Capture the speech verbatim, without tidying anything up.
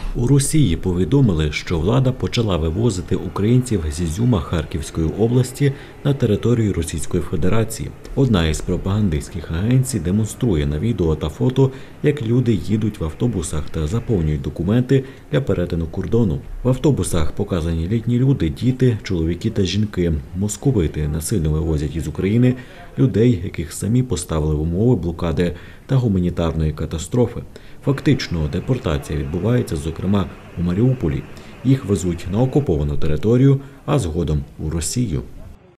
У Росії повідомили, що влада почала вивозити українців з Ізюма Харківської області на територію Російської Федерації. Одна із пропагандистських агенцій демонструє на відео та фото, як люди їдуть в автобусах та заповнюють документи для перетину кордону. В автобусах показані літні люди, діти, чоловіки та жінки. Московити насильно вивозять із України людей, яких самі поставили в умови блокади та гуманітарної катастрофи. Фактично, депортація відбувається, зокрема, у Маріуполі. Їх везуть на окуповану територію, а згодом у Росію.